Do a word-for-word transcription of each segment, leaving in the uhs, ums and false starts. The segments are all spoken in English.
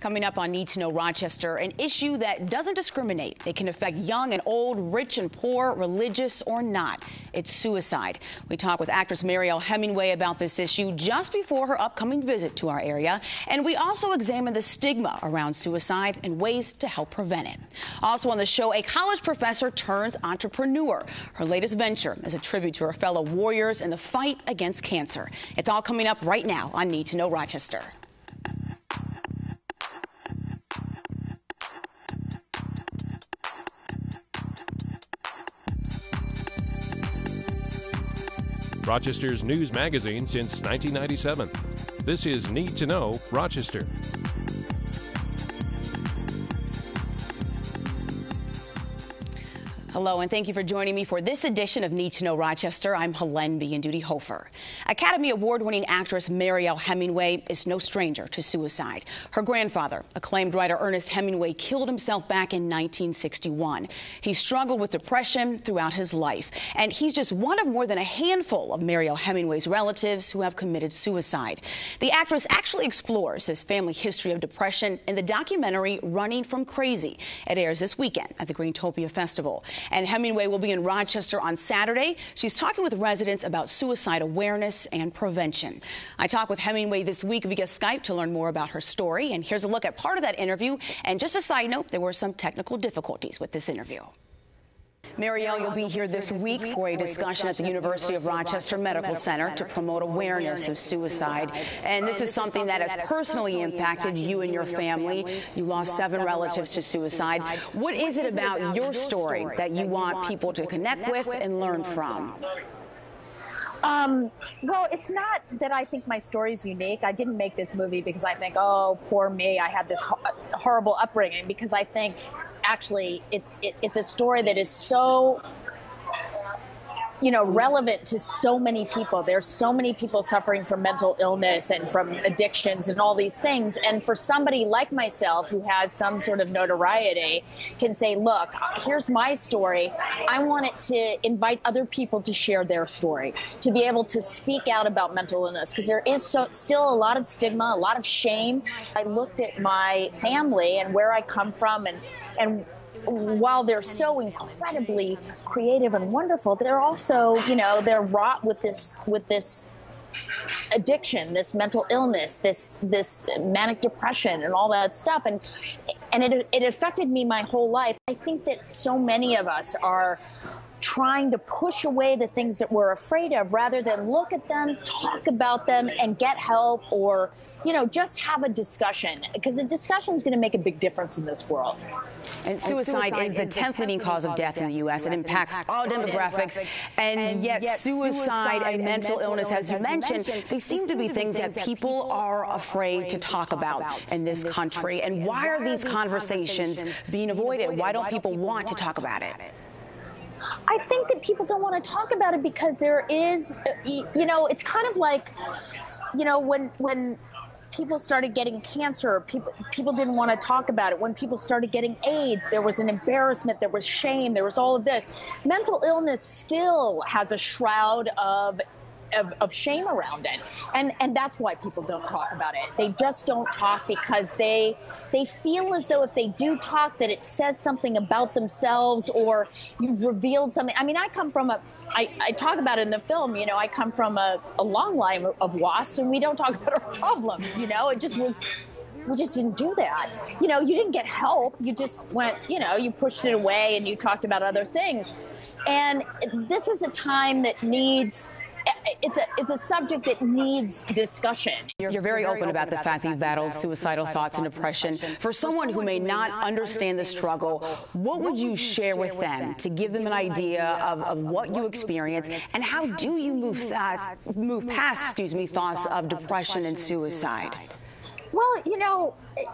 Coming up on Need to Know Rochester, an issue that doesn't discriminate. It can affect young and old, rich and poor, religious or not. It's suicide. We talk with actress Mariel Hemingway about this issue just before her upcoming visit to our area. And we also examine the stigma around suicide and ways to help prevent it. Also on the show, a college professor turns entrepreneur. Her latest venture is a tribute to her fellow warriors in the fight against cancer. It's all coming up right now on Need to Know Rochester. Rochester's news magazine since nineteen ninety-seven. This is Need to Know Rochester. Hello, and thank you for joining me for this edition of Need to Know Rochester. I'm Helene B. Hofer. Academy Award-winning actress Mariel Hemingway is no stranger to suicide. Her grandfather, acclaimed writer Ernest Hemingway, killed himself back in nineteen sixty-one. He struggled with depression throughout his life, and he's just one of more than a handful of Mariel Hemingway's relatives who have committed suicide. The actress actually explores his family history of depression in the documentary Running from Crazy. It airs this weekend at the Greentopia Festival. And Hemingway will be in Rochester on Saturday. She's talking with residents about suicide awareness and prevention. I talked with Hemingway this week via Skype to learn more about her story. And here's a look at part of that interview. And just a side note, there were some technical difficulties with this interview. Mariel, you'll be here this week for a discussion at the University of Rochester Medical Center to promote awareness of suicide. And this is something that has personally impacted you and your family. You lost seven relatives to suicide. What is it about your story that you want people to connect with and learn from? Um, well, it's not that I think my story is unique. I didn't make this movie because I think, oh, poor me, I had this ho horrible upbringing, because I think actually it's it, it's a story that is so, you know, relevant to so many people. There's so many people suffering from mental illness and from addictions and all these things. And for somebody like myself who has some sort of notoriety can say, look, here's my story. I want it to invite other people to share their story, to be able to speak out about mental illness, because there is so, still a lot of stigma, a lot of shame. I looked at my family and where I come from, and and while they're so incredibly creative and wonderful, they're also, you know, they're wrought with this with this addiction, this mental illness, this this manic depression and all that stuff. And and it it affected me my whole life. I think that so many of us are trying to push away the things that we're afraid of rather than look at them, talk about them, and get help, or, you know, just have a discussion, because a discussion is going to make a big difference in this world. And suicide, and suicide is the tenth leading cause of death in the U S It impacts all demographics, and yet suicide and mental illness, as you mentioned, they seem to be things that people are afraid to talk about in this country. And why are these conversations being avoided? Why don't people want to talk about it? I think that people don't want to talk about it because there is, you know, it's kind of like, you know, when when people started getting cancer, people people didn't want to talk about it. When people started getting AIDS, there was an embarrassment, there was shame, there was all of this. Mental illness still has a shroud of Of, of shame around it, and and that's why people don't talk about it. They just don't talk because they they feel as though if they do talk, that it says something about themselves, or you've revealed something. I mean, I come from a I, I talk about it in the film, you know, I come from a, a long line of WASPs, and we don't talk about our problems, you know. It just was we just didn't do that. You know, you didn't get help. You just went, you know, you pushed it away and you talked about other things. And this is a time that needs It's a, it's a subject that needs discussion. You're, You're very, very open, open about, about the fact that you've battled suicidal thoughts and depression. For someone who may not understand the struggle, what would you share with them to give them an idea of, of what you experience, and how do you move, thoughts, move past, excuse me, thoughts of depression and suicide? Well, you know,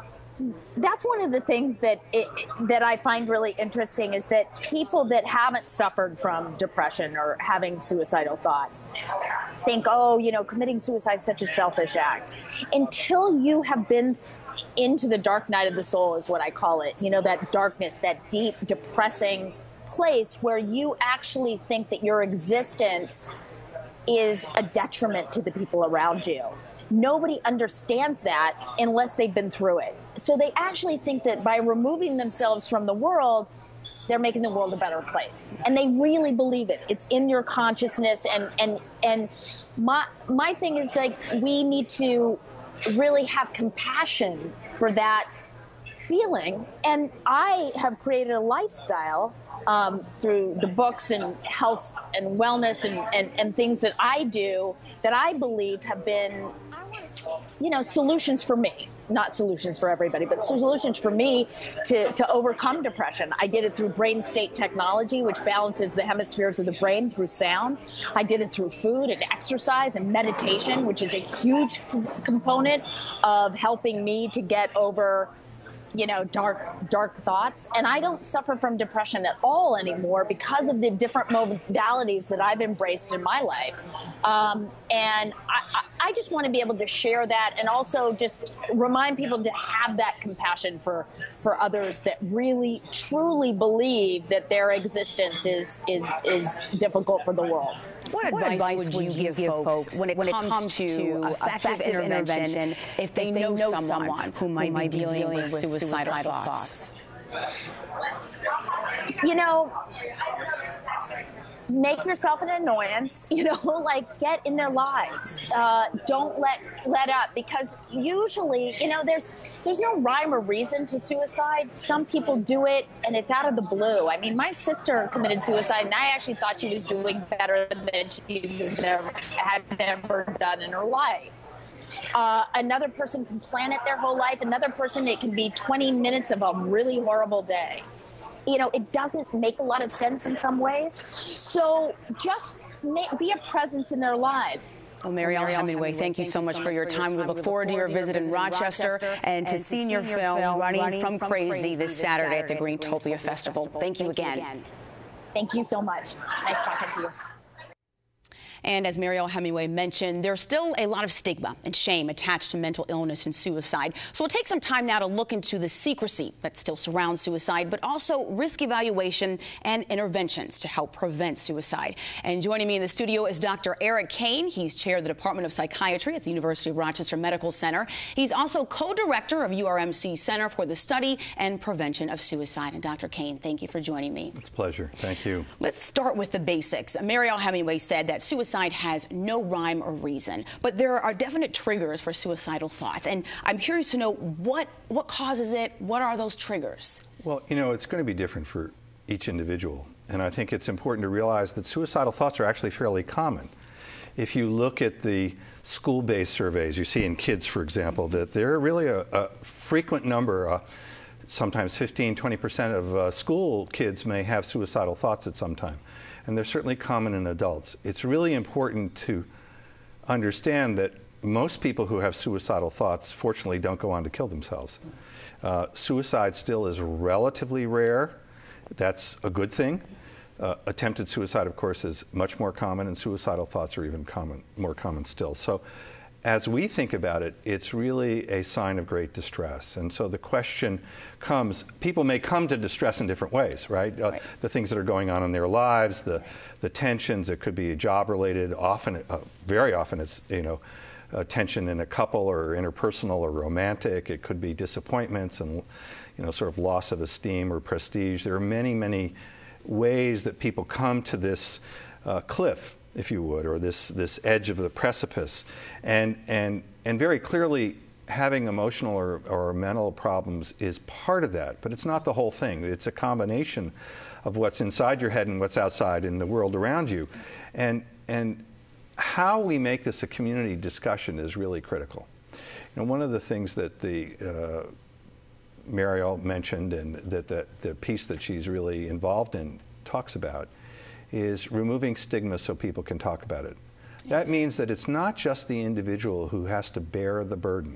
that's one of the things that it, that I find really interesting, is that people that haven't suffered from depression or having suicidal thoughts think, oh, you know, committing suicide is such a selfish act. Until you have been into the dark night of the soul, is what I call it, you know, that darkness, that deep, depressing place where you actually think that your existence is a detriment to the people around you. Nobody understands that unless they've been through it. So they actually think that by removing themselves from the world, they're making the world a better place. And they really believe it. It's in your consciousness. And, and, and my, my thing is, like, we need to really have compassion for that feeling. And I have created a lifestyle um, through the books and health and wellness and, and, and things that I do that I believe have been, you know, solutions for me. Not solutions for everybody, but solutions for me to, to overcome depression. I did it through brain state technology, which balances the hemispheres of the brain through sound. I did it through food and exercise and meditation, which is a huge component of helping me to get over, you know, dark, dark thoughts. And I don't suffer from depression at all anymore because of the different modalities that I've embraced in my life. Um, and I, I just want to be able to share that and also just remind people to have that compassion for, for others that really, truly believe that their existence is, is, is difficult for the world. What, what advice, advice would you give folks when it, when it comes, comes to effective intervention, intervention if they, if they know, know someone, someone who might, who might be dealing, dealing with suicide? Suicidal thoughts. You know, make yourself an annoyance, you know, like get in their lives. Uh, don't let let up, because usually, you know, there's there's no rhyme or reason to suicide. Some people do it and it's out of the blue. I mean, my sister committed suicide and I actually thought she was doing better than she was never, had ever done in her life. Uh, another person can plan it their whole life. Another person, it can be twenty minutes of a really horrible day. You know, it doesn't make a lot of sense in some ways. So just make, be a presence in their lives. Well, Mariel Hemingway, thank you so much for your time. We look forward to your visit in Rochester and to seeing your film, Running from Crazy, this Saturday at the Greentopia Festival. Thank you again. Thank you so much. Nice talking to you. And as Mariel Hemingway mentioned, there's still a lot of stigma and shame attached to mental illness and suicide. So we'll take some time now to look into the secrecy that still surrounds suicide, but also risk evaluation and interventions to help prevent suicide. And joining me in the studio is Doctor Eric Caine. He's chair of the Department of Psychiatry at the University of Rochester Medical Center. He's also co-director of U R M C Center for the Study and Prevention of Suicide. And Doctor Caine, thank you for joining me. It's a pleasure. Thank you. Let's start with the basics. Mariel Hemingway said that suicide has no rhyme or reason, but there are definite triggers for suicidal thoughts. And I'm curious to know what, what causes it, what are those triggers? Well, you know, it's going to be different for each individual. And I think it's important to realize that suicidal thoughts are actually fairly common. If you look at the school-based surveys, you see in kids, for example, that there are really a, a frequent number, uh, sometimes fifteen, twenty percent of uh, school kids may have suicidal thoughts at some time. And they're certainly common in adults. It's really important to understand that most people who have suicidal thoughts, fortunately, don't go on to kill themselves. Uh, suicide still is relatively rare. That's a good thing. Uh, attempted suicide, of course, is much more common, and suicidal thoughts are even common, more common still. So as we think about it, it's really a sign of great distress. And so the question comes, people may come to distress in different ways, right? Uh, right. The things that are going on in their lives, the, the tensions, it could be job-related. Often, uh, very often it's, you know, uh, tension in a couple or interpersonal or romantic. It could be disappointments and, you know, sort of loss of esteem or prestige. There are many, many ways that people come to this uh, cliff, if you would, or this, this edge of the precipice. And, and, and very clearly, having emotional or, or mental problems is part of that, but it's not the whole thing. It's a combination of what's inside your head and what's outside in the world around you. And, and how we make this a community discussion is really critical. You know, one of the things that the uh, Mariel mentioned, and that the, the piece that she's really involved in talks about, is removing stigma so people can talk about it. Yes. That means that it's not just the individual who has to bear the burden.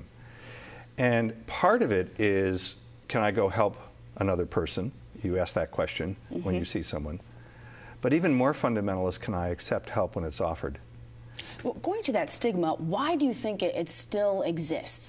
And part of it is, can I go help another person? You ask that question mm-hmm. when you see someone. But even more fundamental is, can I accept help when it's offered? Well, going to that stigma, why do you think it, it still exists?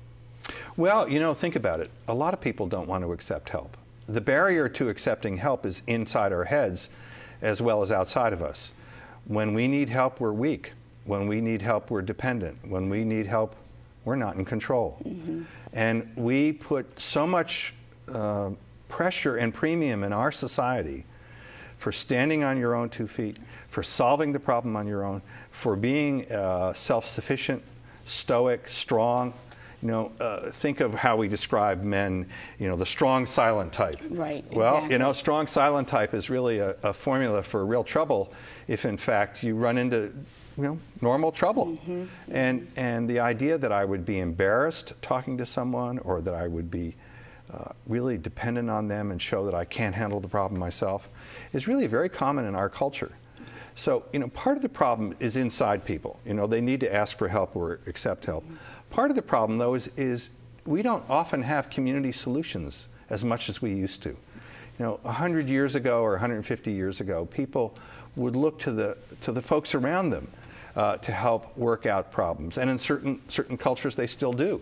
Well, you know, think about it. A lot of people don't want to accept help. The barrier to accepting help is inside our heads as well as outside of us. When we need help, we're weak. When we need help, we're dependent. When we need help, we're not in control. Mm-hmm. And we put so much uh, pressure and premium in our society for standing on your own two feet, for solving the problem on your own, for being uh, self-sufficient, stoic, strong. You know, uh, think of how we describe men, you know, the strong, silent type. Right, Well, exactly. you know, strong, silent type is really a, a formula for real trouble if, in fact, you run into, you know, normal trouble. Mm-hmm. And, and the idea that I would be embarrassed talking to someone, or that I would be uh, really dependent on them and show that I can't handle the problem myself, is really very common in our culture. So, you know, part of the problem is inside people. You know, they need to ask for help or accept help. Mm-hmm. Part of the problem, though, is, is we don't often have community solutions as much as we used to. You know, one hundred years ago or one hundred fifty years ago, people would look to the, to the folks around them uh, to help work out problems. And in certain, certain cultures, they still do.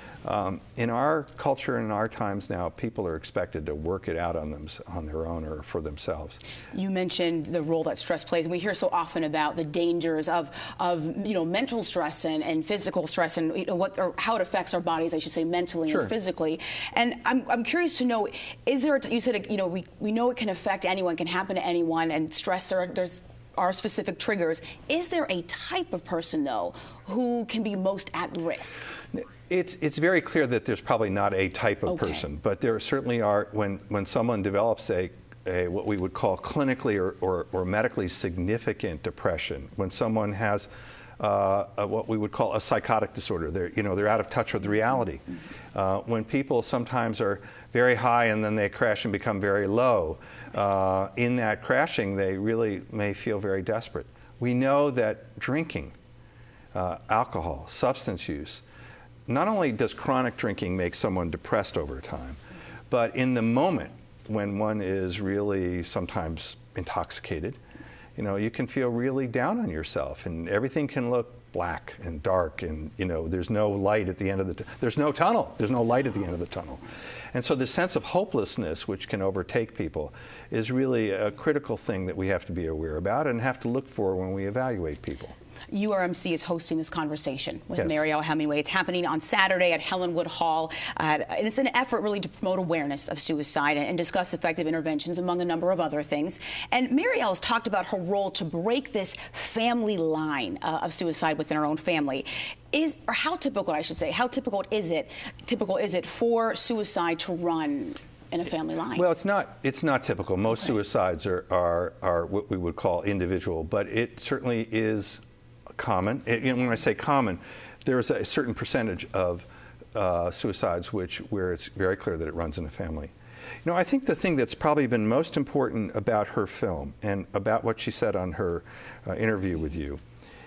Um, in our culture and in our times now, people are expected to work it out on them, on their own or for themselves. You mentioned the role that stress plays, and we hear so often about the dangers of, of you know, mental stress and, and physical stress, and you know, what, or how it affects our bodies, I should say, mentally Sure. and physically. And I'm, I'm curious to know, is there, a, you said, you know, we, we know it can affect anyone, can happen to anyone, and stress, there, there's are specific triggers. Is there a type of person, though, who can be most at risk? It's, it's very clear that there's probably not a type of Okay. person, but there certainly are, when, when someone develops a, a what we would call clinically or, or, or medically significant depression, when someone has uh, a, what we would call a psychotic disorder, they're, you know, they're out of touch with reality. Uh, when people sometimes are very high and then they crash and become very low, uh, in that crashing they really may feel very desperate. We know that drinking, uh, alcohol, substance use, not only does chronic drinking make someone depressed over time, but in the moment when one is really sometimes intoxicated, you know, you can feel really down on yourself, and everything can look black and dark, and you know, there's no light at the end of the t- there's no tunnel, there's no light at the end of the tunnel. And so the sense of hopelessness which can overtake people is really a critical thing that we have to be aware about and have to look for when we evaluate people. U R M C is hosting this conversation with Yes. Mariel Hemingway. It's happening on Saturday at Helenwood Hall. Uh, and it's an effort really to promote awareness of suicide and, and discuss effective interventions, among a number of other things. And Mariel has talked about her role to break this family line uh, of suicide within her own family. Is, or how typical, I should say, how typical is it, typical is it for suicide to run in a family line? Well, it's not, it's not typical. Most Okay. suicides are, are, are what we would call individual, but it certainly is common. It, you know, when I say common, there's a certain percentage of uh, suicides which where it's very clear that it runs in a family. You know, I think the thing that's probably been most important about her film and about what she said on her uh, interview with you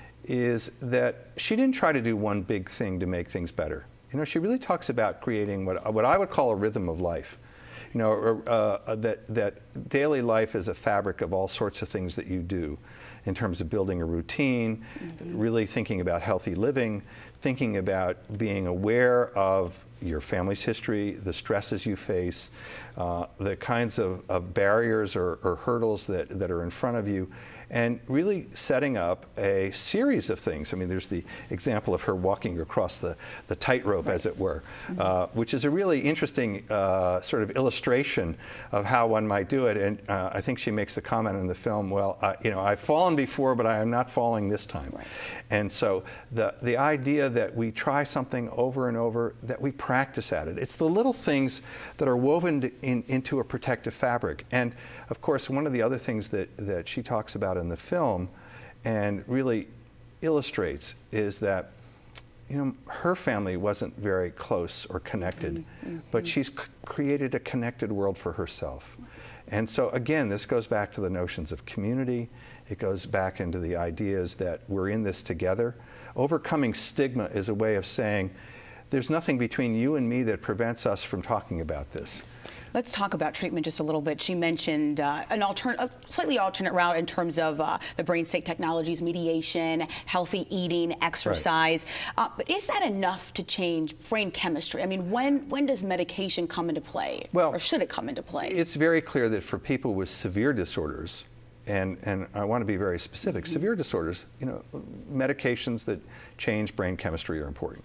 is that she didn't try to do one big thing to make things better. You know, she really talks about creating what, what I would call a rhythm of life. You know, uh, that, that daily life is a fabric of all sorts of things that you do in terms of building a routine, mm-hmm. really thinking about healthy living, thinking about being aware of your family's history, the stresses you face, uh, the kinds of, of barriers or, or hurdles that, that are in front of you, and really setting up a series of things. I mean, there's the example of her walking across the, the tightrope, right. as it were, mm-hmm. uh, which is a really interesting uh, sort of illustration of how one might do it. And uh, I think she makes the comment in the film, well, uh, you know, I've fallen before, but I am not falling this time. Right. And so the, the idea that we try something over and over, that we practice at it. It's the little things that are woven in, into a protective fabric. And of course, one of the other things that, that she talks about in the film and really illustrates is that, you know, her family wasn't very close or connected, mm-hmm. but she's c- created a connected world for herself. And so again, this goes back to the notions of community. It goes back into the ideas that we're in this together. Overcoming stigma is a way of saying, there's nothing between you and me that prevents us from talking about this. Let's talk about treatment just a little bit. She mentioned uh, an altern- a slightly alternate route in terms of uh, the brain state technologies, mediation, healthy eating, exercise. Right. Uh, but is that enough to change brain chemistry? I mean, when when does medication come into play? Well, or should it come into play? It's very clear that for people with severe disorders, and, and I want to be very specific. Mm-hmm. Severe disorders, you know, medications that change brain chemistry are important.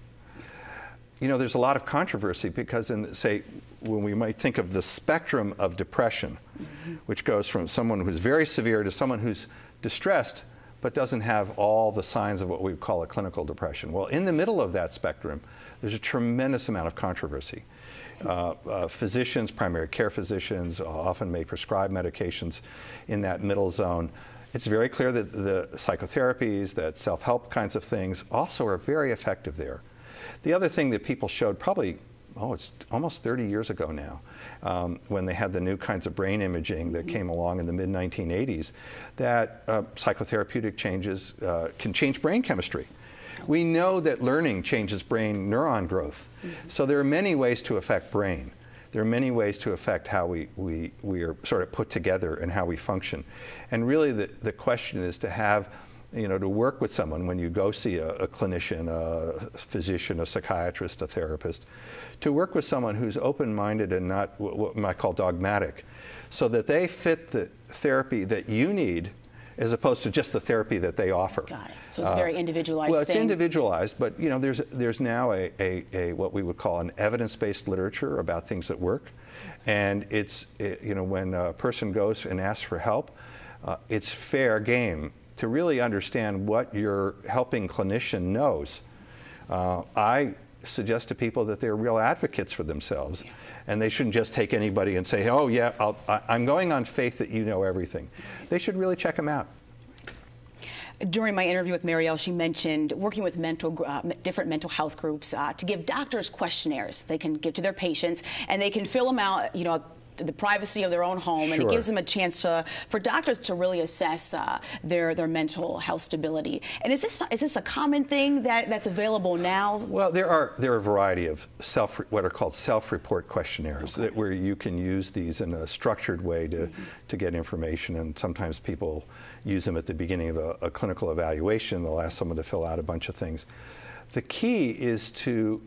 You know, there's a lot of controversy because, in, say, when we might think of the spectrum of depression, mm-hmm. which goes from someone who's very severe to someone who's distressed but doesn't have all the signs of what we would call a clinical depression. Well, in the middle of that spectrum, there's a tremendous amount of controversy. Uh, uh, physicians, primary care physicians, uh, often may prescribe medications in that middle zone. It's very clear that the psychotherapies, that self-help kinds of things also are very effective there. The other thing that people showed probably, oh, it's almost thirty years ago now, um, when they had the new kinds of brain imaging that came along in the mid nineteen eighties, that uh, psychotherapeutic changes uh, can change brain chemistry. We know that learning changes brain neuron growth. Mm-hmm. So there are many ways to affect brain. There are many ways to affect how we, we, we are sort of put together and how we function. And really the, the question is to have, you know, to work with someone when you go see a, a clinician, a physician, a psychiatrist, a therapist, to work with someone who's open-minded and not what, what we might call dogmatic, so that they fit the therapy that you need as opposed to just the therapy that they offer. Got it. So it's a very individualized uh, well, thing. Well, it's individualized, but you know, there's there's now a, a, a what we would call an evidence-based literature about things that work, and it's it, you know, when a person goes and asks for help, uh, it's fair game to really understand what your helping clinician knows. Uh, I suggest to people that they're real advocates for themselves, yeah. and they shouldn't just take anybody and say, oh yeah, I'll, I, I'm going on faith that you know everything. They should really check them out. During my interview with Mariel, she mentioned working with mental, uh, different mental health groups uh, to give doctors questionnaires they can give to their patients, and they can fill them out, you know, the privacy of their own home, sure. and it gives them a chance to, for doctors to really assess uh, their their mental health stability. And is this is this a common thing that, that's available now? Well, there are there are a variety of self what are called self-report questionnaires, okay. that where you can use these in a structured way to mm-hmm. to get information, and sometimes people use them at the beginning of a, a clinical evaluation. They'll ask someone to fill out a bunch of things. The key is to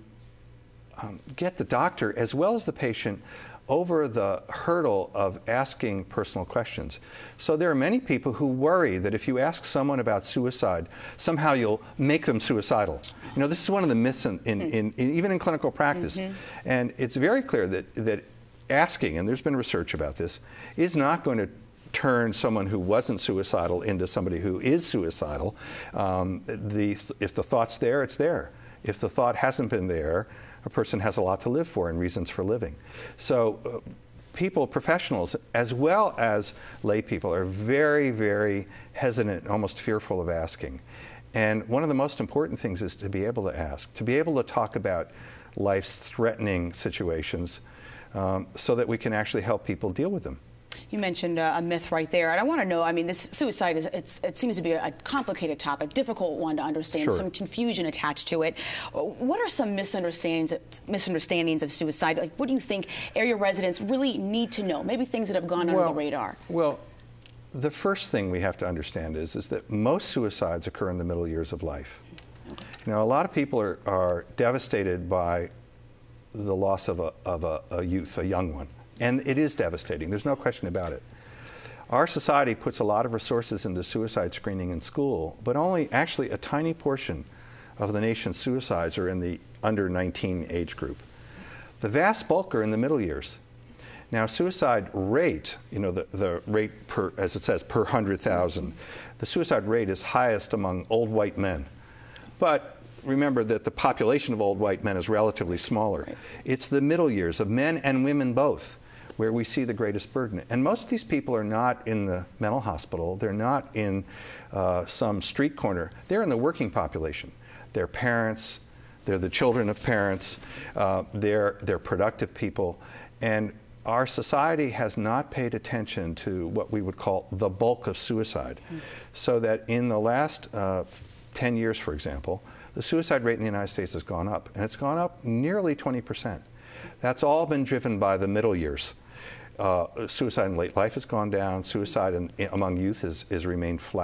um, get the doctor as well as the patient over the hurdle of asking personal questions. So there are many people who worry that if you ask someone about suicide, somehow you'll make them suicidal. You know, this is one of the myths in, in, in, in even in clinical practice. Mm-hmm. And it's very clear that, that asking, and there's been research about this, is not going to turn someone who wasn't suicidal into somebody who is suicidal. Um, the, if the thought's there, it's there. If the thought hasn't been there, a person has a lot to live for and reasons for living. So uh, people, professionals, as well as lay people, are very, very hesitant, almost fearful of asking. And one of the most important things is to be able to ask, to be able to talk about life's threatening situations um, so that we can actually help people deal with them. You mentioned uh, a myth right there, and I want to know, I mean, this suicide, is it's, it seems to be a complicated topic, difficult one to understand, sure. some confusion attached to it. What are some misunderstandings, misunderstandings of suicide? Like, what do you think area residents really need to know? Maybe things that have gone well, under the radar. Well, the first thing we have to understand is, is that most suicides occur in the middle years of life. Okay. You know, a lot of people are, are devastated by the loss of a, of a, a youth, a young one. And it is devastating. There's no question about it. Our society puts a lot of resources into suicide screening in school, but only actually a tiny portion of the nation's suicides are in the under nineteen age group. The vast bulk are in the middle years. Now, suicide rate, you know, the, the rate per, as it says, per one hundred thousand, the suicide rate is highest among old white men. But remember that the population of old white men is relatively smaller. Right. It's the middle years of men and women both where we see the greatest burden. And most of these people are not in the mental hospital. They're not in uh, some street corner. They're in the working population. They're parents. They're the children of parents. Uh, they're, they're productive people. And our society has not paid attention to what we would call the bulk of suicide. Mm. So that in the last uh, ten years, for example, the suicide rate in the United States has gone up. And it's gone up nearly twenty percent. That's all been driven by the middle years. Uh, suicide in late life has gone down. Suicide in, in, among youth has, has remained flat.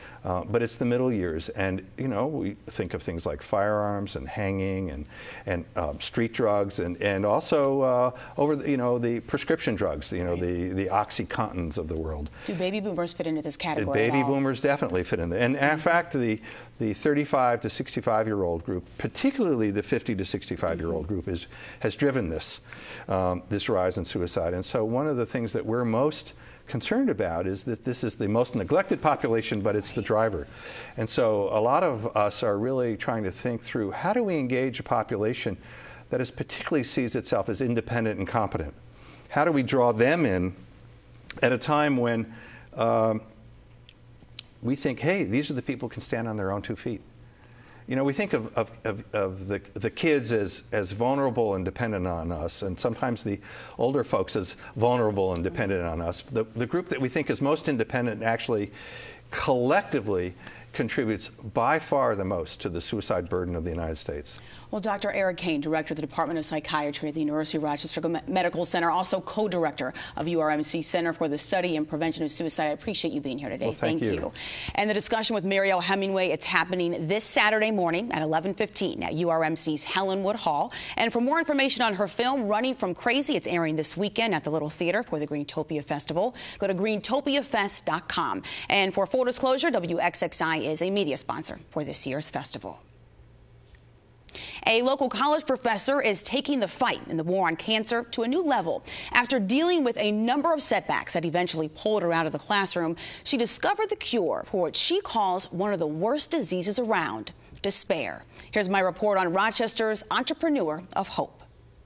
Uh, but it's the middle years, and you know we think of things like firearms and hanging and and um, street drugs, and and also uh, over the, you know the prescription drugs, you know the the OxyContins of the world. Do baby boomers fit into this category? The baby at all? boomers definitely fit in there, and, and in fact the the thirty-five to sixty-five year old group, particularly the fifty to sixty-five year old group, is has driven this um, this rise in suicide. And so one of the things that we're most concerned about is that this is the most neglected population, but it's the driver. And so a lot of us are really trying to think through, how do we engage a population that is particularly sees itself as independent and competent? How do we draw them in at a time when um, we think, hey, these are the people who can stand on their own two feet? You know, we think of, of, of, of the, the kids as, as vulnerable and dependent on us, and sometimes the older folks as vulnerable and dependent on us. The, the group that we think is most independent actually collectively contributes by far the most to the suicide burden of the United States. Well, Doctor Eric Caine, director of the Department of Psychiatry at the University of Rochester Medical Center, also co-director of U R M C Center for the Study and Prevention of Suicide. I appreciate you being here today. Well, thank, thank you. you. And the discussion with Mariel Hemingway, it's happening this Saturday morning at eleven fifteen at U R M C's Helenwood Hall. And for more information on her film, Running from Crazy, it's airing this weekend at the Little Theater for the Greentopia Festival. Go to greentopia fest dot com. And for full disclosure, W X X I is a media sponsor for this year's festival. A local college professor is taking the fight in the war on cancer to a new level. After dealing with a number of setbacks that eventually pulled her out of the classroom, she discovered the cure for what she calls one of the worst diseases around, despair. Here's my report on Rochester's Entrepreneur of Hope.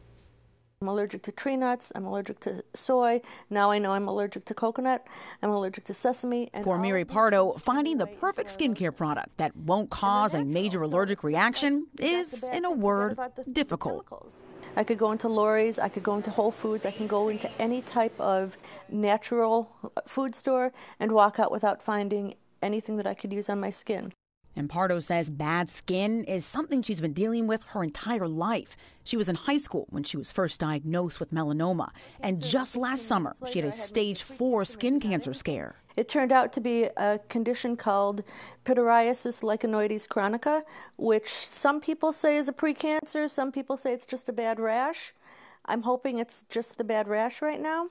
I'm allergic to tree nuts, I'm allergic to soy, now I know I'm allergic to coconut, I'm allergic to sesame. And for Mary Pardo, finding the perfect skincare product that won't cause a major allergic reaction is, in a word, difficult. I could go into Lori's, I could go into Whole Foods, I can go into any type of natural food store and walk out without finding anything that I could use on my skin. And Pardo says bad skin is something she's been dealing with her entire life. She was in high school when she was first diagnosed with melanoma. And just last summer, she had a stage four skin cancer scare. It turned out to be a condition called pityriasis lichenoides chronica, which some people say is a precancer, some people say it's just a bad rash. I'm hoping it's just the bad rash right now.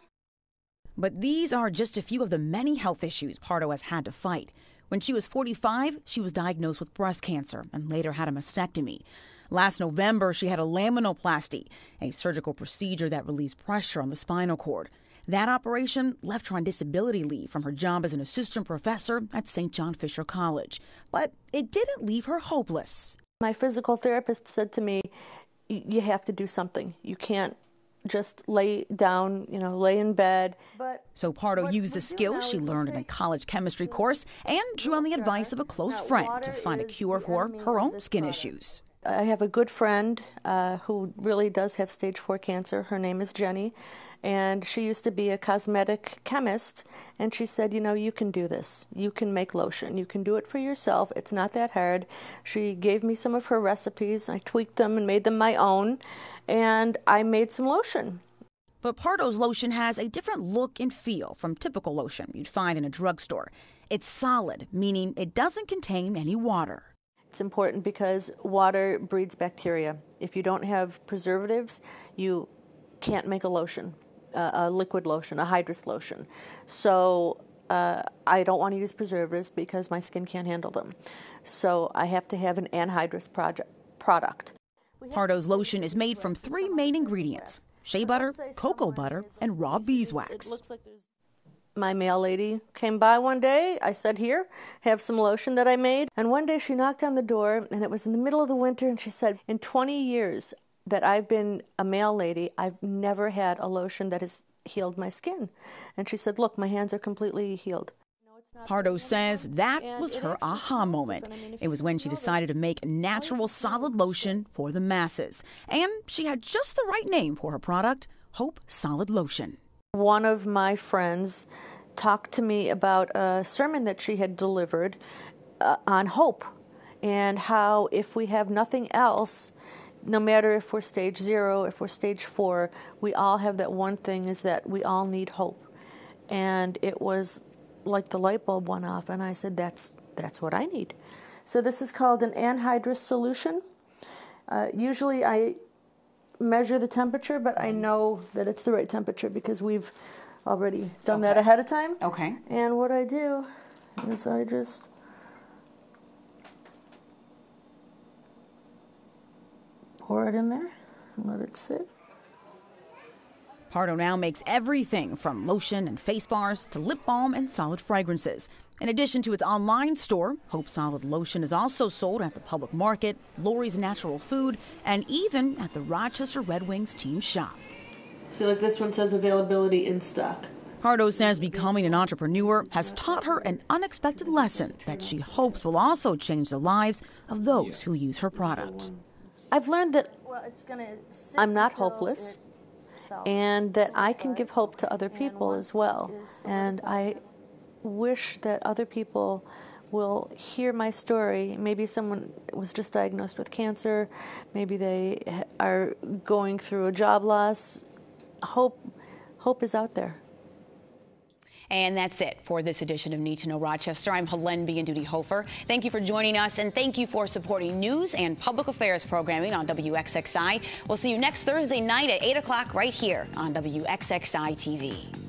But these are just a few of the many health issues Pardo has had to fight. When she was forty-five, she was diagnosed with breast cancer and later had a mastectomy. Last November, she had a laminoplasty, a surgical procedure that relieves pressure on the spinal cord. That operation left her on disability leave from her job as an assistant professor at Saint John Fisher College. But it didn't leave her hopeless. My physical therapist said to me, you have to do something. You can't just lay down, you know, lay in bed. But so Pardo used the skills she learned in a college chemistry course and drew on the advice of a close friend to find a cure for her own skin issues. I have a good friend uh, who really does have stage four cancer. Her name is Jenny, and she used to be a cosmetic chemist, and she said, you know, you can do this. You can make lotion. You can do it for yourself. It's not that hard. She gave me some of her recipes. I tweaked them and made them my own, and I made some lotion. But Pardo's lotion has a different look and feel from typical lotion you'd find in a drugstore. It's solid, meaning it doesn't contain any water. It's important because water breeds bacteria. If you don't have preservatives, you can't make a lotion, uh, a liquid lotion, a hydrous lotion. So uh, I don't want to use preservatives because my skin can't handle them. So I have to have an anhydrous project, product. Pardo's lotion is made from three main ingredients: shea butter, cocoa butter, and raw beeswax. My mail lady came by one day. I said, here, have some lotion that I made. And one day she knocked on the door, and it was in the middle of the winter, and she said, in twenty years that I've been a mail lady, I've never had a lotion that has healed my skin. And she said, look, my hands are completely healed. Pardo says that was her aha moment. It was when she decided to make natural solid lotion for the masses. And she had just the right name for her product, Hope Solid Lotion. One of my friends talked to me about a sermon that she had delivered uh, on hope and how if we have nothing else, no matter if we're stage zero, if we're stage four, we all have that one thing, is that we all need hope. And it was like the light bulb went off, and I said, that's that's what I need. So this is called an anhydrous solution. Uh, usually I measure the temperature, but I know that it's the right temperature because we've already done okay. that ahead of time. Okay. And what I do is I just pour it in there and let it sit. Pardo now makes everything from lotion and face bars to lip balm and solid fragrances. In addition to its online store, Hope Solid Lotion is also sold at the public market, Lori's Natural Food, and even at the Rochester Red Wings team shop. So like this one says availability in stock. Pardo says becoming an entrepreneur has taught her an unexpected lesson that she hopes will also change the lives of those who use her product. I've learned that I'm not hopeless, and that I can give hope to other people as well. And I wish that other people will hear my story. Maybe someone was just diagnosed with cancer. Maybe they are going through a job loss. Hope, hope is out there. And that's it for this edition of Need to Know Rochester. I'm Helene B. and Duty Hofer. Thank you for joining us, and thank you for supporting news and public affairs programming on W X X I. We'll see you next Thursday night at eight o'clock right here on W X X I T V.